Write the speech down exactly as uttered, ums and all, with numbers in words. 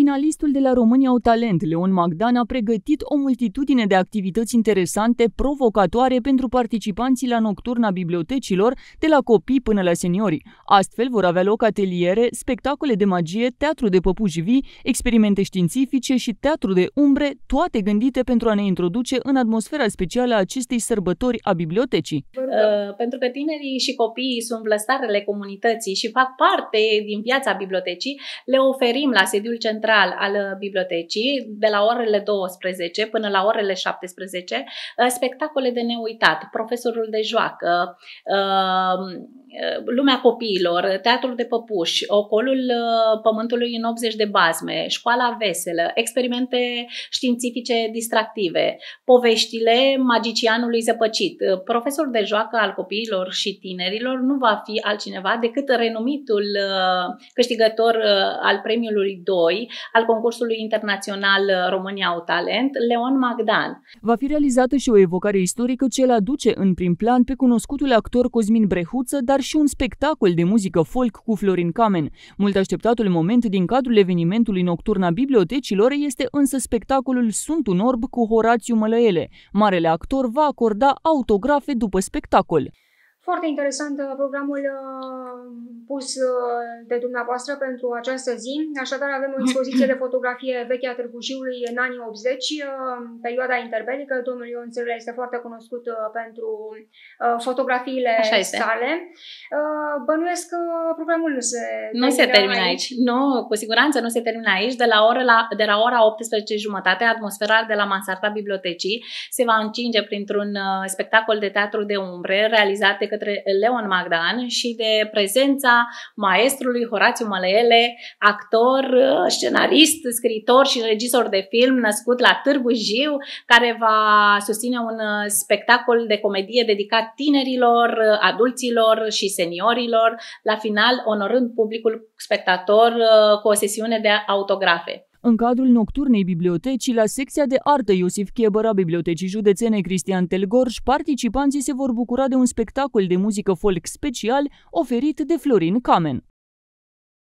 Finalistul de la România au talent, Leon Magdan, a pregătit o multitudine de activități interesante, provocatoare pentru participanții la Nocturna Bibliotecilor, de la copii până la seniori. Astfel vor avea loc ateliere, spectacole de magie, teatru de păpuși vii, experimente științifice și teatru de umbre, toate gândite pentru a ne introduce în atmosfera specială a acestei sărbători a bibliotecii. Uh, pentru că tinerii și copiii sunt vlăstarele comunității și fac parte din viața bibliotecii, le oferim la sediul central al bibliotecii, de la orele douăsprezece până la orele șaptesprezece, spectacole de neuitat, profesorul de joacă, lumea copiilor, teatrul de păpuși, ocolul pământului în optzeci de bazme, școala veselă, experimente științifice distractive, poveștile magicianului zăpăcit. Profesorul de joacă al copiilor și tinerilor nu va fi altcineva decât renumitul câștigător al premiului doi al concursului internațional România au talent, Leon Magdan. Va fi realizată și o evocare istorică ce îl aduce în prim plan pe cunoscutul actor Cosmin Brehuță, dar și un spectacol de muzică folk cu Florin Kamen. Mult așteptatul moment din cadrul evenimentului Nocturna Bibliotecilor este însă spectacolul Sunt un orb cu Horațiu Mălăele. Marele actor va acorda autografe după spectacol. Foarte interesant programul pus de dumneavoastră pentru această zi. Așadar avem o expoziție de fotografie veche a Târgu Jiului în anii optzeci, perioada interbelică. Domnul Ion Țârlea este foarte cunoscut pentru fotografiile sale. Bănuiesc că programul nu se Nu se termină aici. aici. Nu, cu siguranță nu se termină aici. De la, ora, la, de la ora optsprezece și jumătate, atmosfera de la mansarda bibliotecii se va încinge printr-un spectacol de teatru de umbre realizat de către Leon Magdan și de prezența maestrului Horațiu Mălăele, actor, scenarist, scriitor și regizor de film născut la Târgu Jiu, care va susține un spectacol de comedie dedicat tinerilor, adulților și seniorilor, la final onorând publicul spectator cu o sesiune de autografe. În cadrul Nocturnei Bibliotecii, la secția de artă Iosif Chebăr a Bibliotecii Județene Cristian Telgorj, participanții se vor bucura de un spectacol de muzică folk special oferit de Florin Kamen.